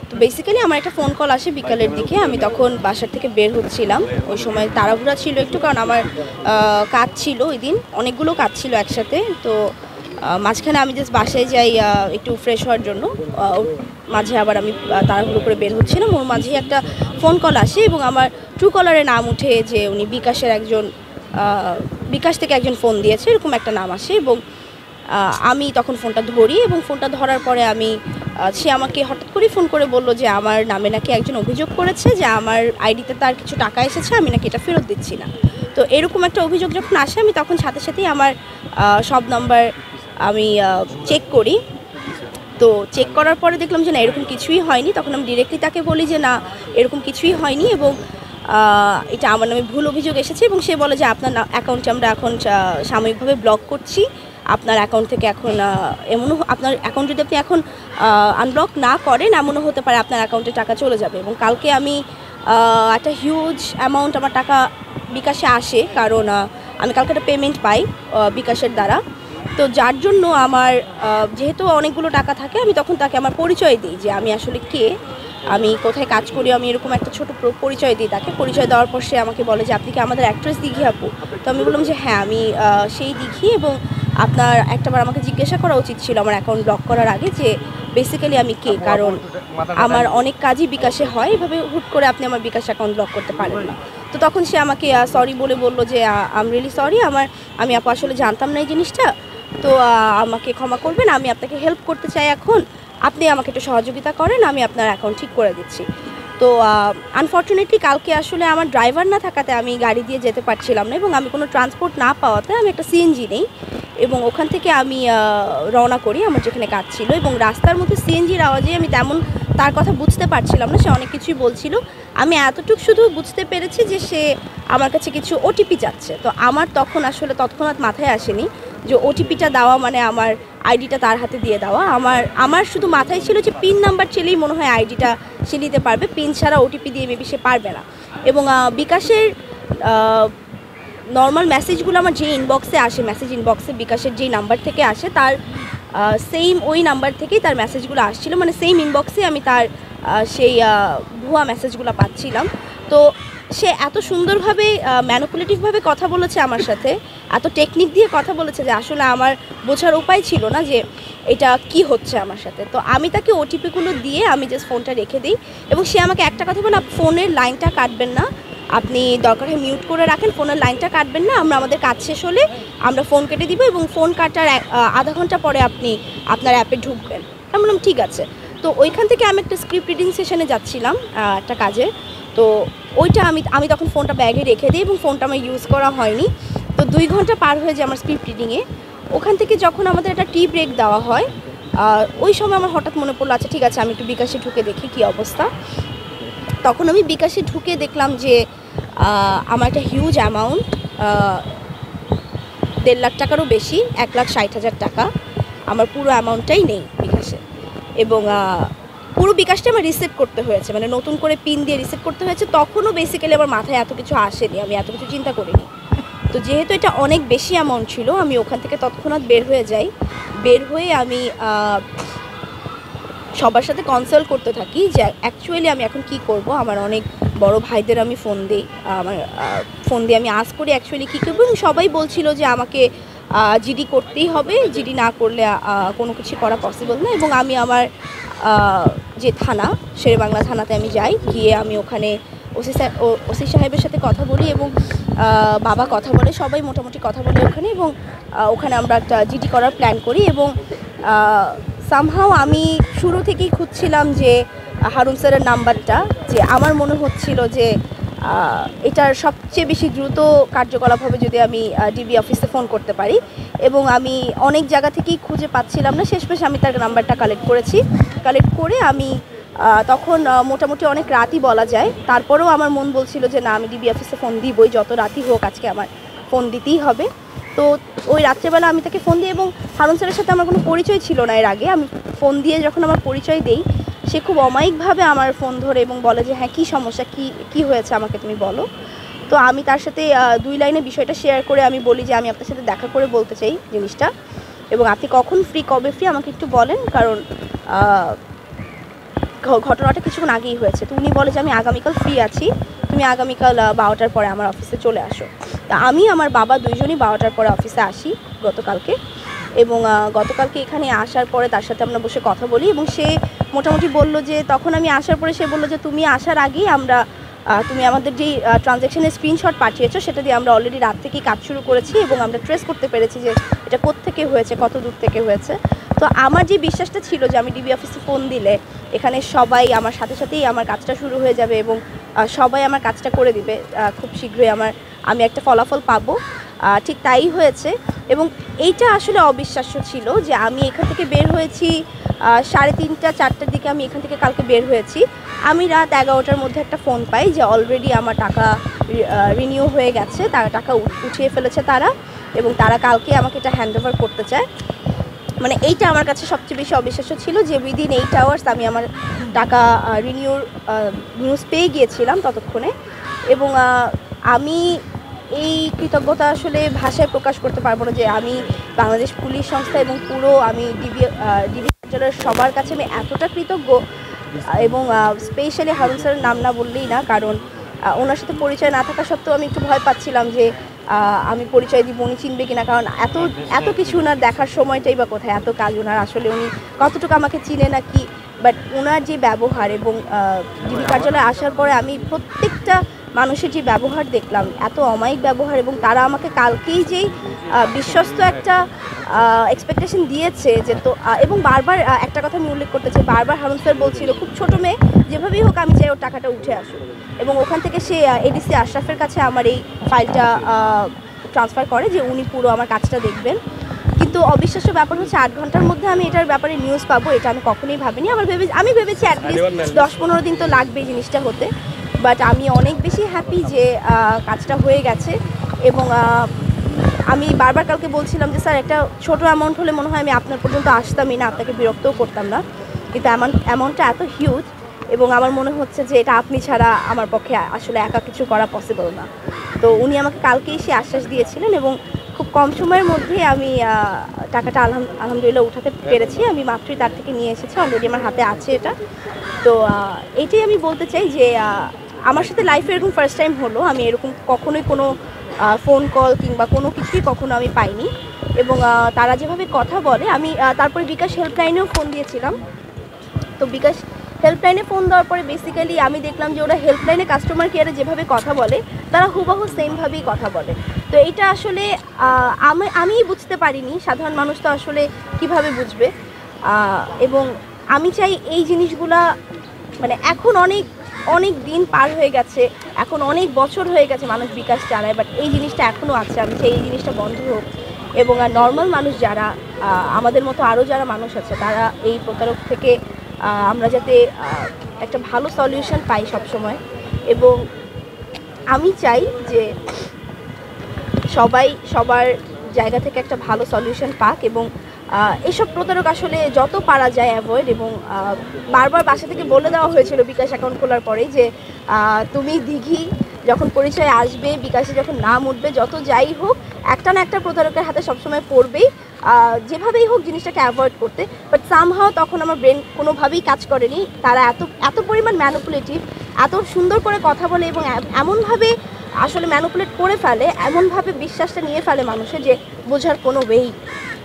তো বেসিক্যালি আমার একটা ফোন কল আসে বিকালের দিকে। আমি তখন বাসার থেকে বের হচ্ছিলাম। ওই সময় তাড়াহুড়া ছিল একটু, কারণ আমার কাজ ছিল ওই দিন, অনেকগুলো কাজ ছিল একসাথে। তো মাঝখানে আমি জাস্ট বাসায় যাই একটু ফ্রেশ হওয়ার জন্য। ওর মাঝে আবার আমি তাড়াহুড়ো করে বের হচ্ছিলাম, ওর মাঝেই একটা ফোন কল আসে এবং আমার ট্রু কলারে নাম উঠে যে উনি বিকাশের একজন, বিকাশ থেকে একজন ফোন দিয়েছে এরকম একটা নাম আসে। এবং আমি তখন ফোনটা ধরি এবং ফোনটা ধরার পরে আমি সে আমাকে হঠাৎ করেই ফোন করে বলল যে আমার নামে নাকি একজন অভিযোগ করেছে যে আমার আইডিতে তার কিছু টাকা এসেছে, আমি নাকি এটা ফেরত দিচ্ছি না। তো এরকম একটা অভিযোগ যখন আসে আমি তখন সাথে সাথেই আমার সব নাম্বার আমি চেক করি। তো চেক করার পরে দেখলাম যে না, এরকম কিছুই হয়নি। তখন আমি ডিরেক্টলি তাকে বলি যে না, এরকম কিছুই হয়নি এবং এটা আমার নামে ভুল অভিযোগ এসেছে। এবং সে বলে যে আপনার অ্যাকাউন্টে আমরা এখন সাময়িকভাবে ব্লক করছি, আপনার অ্যাকাউন্ট থেকে এখন এমনও, আপনার অ্যাকাউন্ট যদি আপনি এখন আনব্লক না করেন এমনও হতে পারে আপনার অ্যাকাউন্টে টাকা চলে যাবে। এবং কালকে আমি একটা হিউজ অ্যামাউন্ট আমার টাকা বিকাশে আসে, কারণ আমি কালকে একটা পেমেন্ট পাই বিকাশের দ্বারা। তো যার জন্য আমার যেহেতু অনেকগুলো টাকা থাকে, আমি তখন তাকে আমার পরিচয় দিই যে আমি আসলে কে, আমি কোথায় কাজ করি, আমি এরকম একটা ছোট পরিচয় দিই তাকে। পরিচয় দেওয়ার পর সে আমাকে বলে যে আপনি কি আমাদের অ্যাক্ট্রেস দিঘি আপু? তো আমি বললাম যে হ্যাঁ, আমি সেই দিঘি, এবং আপনার একটাবার আমাকে জিজ্ঞাসা করা উচিত ছিল আমার অ্যাকাউন্ট ব্লক করার আগে যে বেসিক্যালি আমি কে, কারণ আমার অনেক কাজই বিকাশে হয়, এভাবে হুট করে আপনি আমার বিকাশ অ্যাকাউন্ট ব্লক করতে পারেন না। তো তখন সে আমাকে সরি বলে বললো যে আই এম রিয়েলি সরি, আমি আপু আসলে জানতাম না এই জিনিসটা, তো আমাকে ক্ষমা করবেন, আমি আপনাকে হেল্প করতে চাই, এখন আপনি আমাকে একটু সহযোগিতা করেন, আমি আপনার অ্যাকাউন্ট ঠিক করে দিচ্ছি। তো আনফর্চুনেটলি কালকে আসলে আমার ড্রাইভার না থাকাতে আমি গাড়ি দিয়ে যেতে পারছিলাম না, এবং আমি কোনো ট্রান্সপোর্ট না পাওয়াতে আমি একটা সিএনজি নেই এবং ওখান থেকে আমি রওনা করি আমার যেখানে কাজ ছিল। এবং রাস্তার মধ্যে সিএনজির আওয়াজে আমি তেমন তার কথা বুঝতে পারছিলাম না, সে অনেক কিছুই বলছিল। আমি এতটুকু শুধু বুঝতে পেরেছি যে সে আমার কাছে কিছু ওটিপি চাচ্ছে। তো আমার তখন আসলে তৎক্ষণাৎ মাথায় আসেনি যে ওটিপিটা দেওয়া মানে আমার আইডিটা তার হাতে দিয়ে দেওয়া। আমার শুধু মাথায় ছিল যে পিন নাম্বার চেলেই মনে হয় আইডিটা সে নিতে পারবে, পিন ছাড়া ওটিপি দিয়ে মেবি সে পারবে না। এবং বিকাশের নর্মাল মেসেজগুলো আমার যে ইনবক্সে আসে, মেসেজ ইনবক্সে বিকাশের যেই নাম্বার থেকে আসে তার সেম ওই নাম্বার থেকেই তার মেসেজগুলো আসছিল, মানে সেম ইনবক্সে আমি তার সেই ভুয়া মেসেজগুলো পাচ্ছিলাম। তো সে এত সুন্দরভাবে ম্যানিপুলেটিভভাবে কথা বলেছে আমার সাথে, এত টেকনিক দিয়ে কথা বলেছে যে আসলে আমার বোঝার উপায় ছিল না যে এটা কি হচ্ছে আমার সাথে। তো আমি তাকে ওটিপিগুলো দিয়ে আমি জাস্ট ফোনটা রেখে দিই, এবং সে আমাকে একটা কথা বলে, ফোনের লাইনটা কাটবেন না, আপনি দরকার হয় মিউট করে রাখেন, ফোনের লাইনটা কাটবেন না, আমাদের কাজ শেষ হলে আমরা ফোন কেটে দিব এবং ফোন কাটার আধা ঘন্টা পরে আপনি আপনার অ্যাপে ঢুকবেন। আমি বললাম ঠিক আছে। তো ওইখান থেকে আমি একটা স্ক্রিপ্ট রিডিং সেশনে যাচ্ছিলাম একটা কাজে। তো ওইটা আমি তখন ফোনটা ব্যাগে রেখে দিই এবং ফোনটা আমার ইউজ করা হয়নি। তো 2 ঘন্টা পার হয়ে যায় আমার স্ক্রিপ্ট রিডিংয়ে। ওখান থেকে যখন আমাদের একটা টি ব্রেক দেওয়া হয়, ওই সময় আমার হঠাৎ মনে পড়লো আচ্ছা ঠিক আছে, আমি একটু বিকাশে ঢুকে দেখি কী অবস্থা। তখন আমি বিকাশে ঢুকে দেখলাম যে আমার একটা হিউজ অ্যামাউন্ট, 1.5 লাখ টাকারও বেশি, 1,60,000 টাকা আমার পুরো অ্যামাউন্টটাই নেই বিকাশে। এবং পুরো বিকাশটা আমার রিসেট করতে হয়েছে, মানে নতুন করে পিন দিয়ে রিসেট করতে হয়েছে। তখনও বেসিক্যালি আমার মাথায় এত কিছু আসেনি, আমি এত কিছু চিন্তা করিনি। তো যেহেতু এটা অনেক বেশি অ্যামাউন্ট ছিল, আমি ওখান থেকে তৎক্ষণাৎ বের হয়ে যাই। বের হয়ে আমি সবার সাথে কনসাল্ট করতে থাকি যে অ্যাকচুয়ালি আমি এখন কি করব। আমার অনেক বড় ভাইদের আমি ফোন দিই, আমার ফোন দিয়ে আমি আজ করি অ্যাকচুয়ালি কী করবো। এবং সবাই বলছিল যে আমাকে জিডি করতেই হবে, জিডি না করলে কোনো কিছু করা পসিবল না। এবং আমি আমার যে থানা, শেরেবাংলা থানাতে আমি যাই, গিয়ে আমি ওখানে ওসি সাহেবের সাথে কথা বলি এবং বাবা কথা বলে, সবাই মোটামুটি কথা বলে ওখানে। এবং ওখানে আমরা একটা জিডি করার প্ল্যান করি। এবং সামহাও আমি শুরু থেকেই খুঁজছিলাম যে হারুন স্যারের নাম্বারটা, যে আমার মনে হচ্ছিল যে এটার সবচেয়ে বেশি দ্রুত কার্যকলাপ হবে যদি আমি ডিবি অফিসে ফোন করতে পারি। এবং আমি অনেক জায়গা থেকেই খুঁজে পাচ্ছিলাম না, শেষমেশ আমি তার নাম্বারটা কালেক্ট করে আমি তখন মোটামুটি অনেক রাতই বলা যায়, তারপরেও আমার মন বলছিল যে না, আমি ডিবি অফিসে ফোন দিবই, যত রাতই হোক আজকে আমার ফোন দিতেই হবে। তো ওই রাত্রেবেলা আমি তাকে ফোন দিই, এবং হারুন স্যারের সাথে আমার কোনো পরিচয় ছিল না এর আগে। আমি ফোন দিয়ে যখন আমার পরিচয় দেই, সে খুব অমায়িকভাবে আমার ফোন ধরে এবং বলে যে হ্যাঁ, কী সমস্যা, কী হয়েছে আমাকে তুমি বলো। তো আমি তার সাথে 2 লাইনে বিষয়টা শেয়ার করে আমি বলি যে আমি আপনার সাথে দেখা করে বলতে চাই জিনিসটা, এবং আপনি কখন ফ্রি, কবে ফ্রি আমাকে একটু বলেন, কারণ ঘটনাটা কিছুক্ষণ আগেই হয়েছে। তো উনি বলে যে আমি আগামীকাল ফ্রি আছি, তুমি আগামীকাল 12টার পরে আমার অফিসে চলে আসো। তা আমি আমার বাবা দুইজনই 12টার পরে অফিসে আসি গতকালকে, এবং গতকালকে এখানে আসার পরে তার সাথে আমরা বসে কথা বলি, এবং সে মোটামুটি বলল যে, তখন আমি আসার পরে সে বললো যে তুমি আসার আগেই আমরা তুমি আমাদের যেই ট্রানজ্যাকশনের স্ক্রিনশট পাঠিয়েছো সেটা দিয়ে আমরা অলরেডি রাত থেকেই কাজ শুরু করেছি, এবং আমরা ট্রেস করতে পেরেছি যে এটা কোত্থেকে হয়েছে, কত দূর থেকে হয়েছে। তো আমার যে বিশ্বাসটা ছিল যে আমি ডিবি অফিসে ফোন দিলে এখানে সবাই আমার সাথে সাথেই আমার কাজটা শুরু হয়ে যাবে, এবং সবাই আমার কাজটা করে দিবে, খুব শীঘ্রই আমি একটা ফলাফল পাবো, ঠিক তাই হয়েছে। এবং এইটা আসলে অবিশ্বাস্য ছিল যে আমি এখান থেকে বের হয়েছি 3:30 4টার দিকে, আমি এখান থেকে কালকে বের হয়েছি। আমি রাত 11টার মধ্যে একটা ফোন পাই যে অলরেডি আমার টাকা রিনিউ হয়ে গেছে, তারা টাকা উঠিয়ে ফেলেছে তারা, এবং তারা কালকে আমাকে এটা হ্যান্ড ওভার করতে চায়। মানে এইটা আমার কাছে সবচেয়ে বেশি অবিশ্বাস্য ছিল যে উইদিন 8 আওয়ার্স আমি আমার টাকা নিউজ পেয়ে গিয়েছিলাম ততক্ষণে। এবং আমি এই কৃতজ্ঞতা আসলে ভাষায় প্রকাশ করতে পারবো না যে আমি বাংলাদেশ পুলিশ সংস্থা এবং পুরো আমি ডিবি কার্যালয়ের সবার কাছে আমি এতটা কৃতজ্ঞ। এবং স্পেশালি হারুন স্যারের নাম না বললেই না, কারণ ওনার সাথে পরিচয় না থাকা সত্ত্বেও আমি একটু ভয় পাচ্ছিলাম যে আমি পরিচয় দিব, উনি চিনবে কিনা, কারণ এত কিছু ওনার দেখার সময়টাই বা কোথায়, এত কাজ ওনার, আসলে উনি কতটুকু আমাকে চিনে না কি। বাট ওনার যে ব্যবহার, এবং ডিবি কার্যালয়ে আসার পরে আমি প্রত্যেকটা মানুষের যে ব্যবহার দেখলাম, এত অমায়িক ব্যবহার, এবং তারা আমাকে কালকেই যেই বিশ্বস্ত একটা এক্সপেকটেশন দিয়েছে যে তো, এবং বারবার একটা কথা আমি উল্লেখ করতে চাই, বারবার হারুন স্যার বলছিল খুব ছোটো মেয়ে, যেভাবেই হোক আমি চাই ওর টাকাটা উঠে আসুক, এবং ওখান থেকে সে এডিসি আশরাফের কাছে আমার এই ফাইলটা ট্রান্সফার করে যে উনি পুরো আমার কাজটা দেখবেন। কিন্তু অবিশ্বাস্য ব্যাপার হচ্ছে 8 ঘন্টার মধ্যে আমি এটার ব্যাপারে নিউজ পাবো, এটা আমি কখনোই ভাবিনি। আমি ভেবেছি অ্যাটলিস্ট 10-15 দিন তো লাগবে এই জিনিসটা হতে, বাট আমি অনেক বেশি হ্যাপি যে কাজটা হয়ে গেছে। এবং আমি বারবার কালকে বলছিলাম যে স্যার একটা ছোটো অ্যামাউন্ট হলে মনে হয় আমি আপনার পর্যন্ত আসতামই না, আপনাকে বিরক্তও করতাম না, কিন্তু অ্যামাউন্টটা এত হিউজ, এবং আমার মনে হচ্ছে যে এটা আপনি ছাড়া আমার পক্ষে আসলে একা কিছু করা পসিবল না। তো উনি আমাকে কালকেই সে আশ্বাস দিয়েছিলেন, এবং খুব কম সময়ের মধ্যে আমি টাকাটা আলহামদুলিল্লাহ উঠাতে পেরেছি। আমি মাত্রই তার থেকে নিয়ে এসেছি, অলরেডি আমার হাতে আছে এটা। তো এটাই আমি বলতে চাই যে আমার সাথে লাইফে এরকম ফার্স্ট টাইম হলো, আমি এরকম কখনোই কোনো ফোন কল কিংবা কোনো কিছুই কখনো আমি পাইনি। এবং তারা যেভাবে কথা বলে, আমি তারপরে বিকাশ হেল্পলাইনেও ফোন দিয়েছিলাম। তো বিকাশ হেল্পলাইনে ফোন দেওয়ার পরে বেসিক্যালি আমি দেখলাম যে ওরা হেল্পলাইনে কাস্টমার কেয়ারে যেভাবে কথা বলে তারা হুবহু সেমভাবেই কথা বলে। তো এটা আসলে আমি বুঝতে পারিনি, সাধারণ মানুষ তো আসলে কিভাবে বুঝবে। এবং আমি চাই এই জিনিসগুলা, মানে এখন অনেক দিন পার হয়ে গেছে, এখন অনেক বছর হয়ে গেছে মানুষ বিকাশ চালায়, বাট এই জিনিসটা এখনও আছে। আমি চাই এই জিনিসটা বন্ধ হোক, এবং নর্মাল মানুষ যারা আমাদের মতো আরও যারা মানুষ আছে তারা এই প্রতারক থেকে আমরা যাতে একটা ভালো সলিউশন পাই সবসময়। এবং আমি চাই যে সবাই সবার জায়গা থেকে একটা ভালো সলিউশন পাক, এবং এইসব প্রতারক আসলে যত পারা যায় অ্যাভয়েড। এবং বারবার বাসা থেকে বলে দেওয়া হয়েছিল বিকাশ অ্যাকাউন্ট খোলার পরে যে তুমি দিঘি যখন পরিচয় আসবে, বিকাশে যখন নাম উঠবে, যত যাই হোক একটা না একটা প্রতারকের হাতে সবসময় পড়বেই, যেভাবেই হোক জিনিসটাকে অ্যাভয়েড করতে। বাট সামহাও তখন আমার ব্রেন কোনোভাবেই কাজ করেনি। তারা এত পরিমাণ ম্যানিপুলেটিভ, এত সুন্দর করে কথা বলে, এবং এমনভাবে আসলে ম্যানিপুলেট করে ফেলে, এমনভাবে বিশ্বাসটা নিয়ে ফেলে মানুষের যে বোঝার কোনো ওয়েই।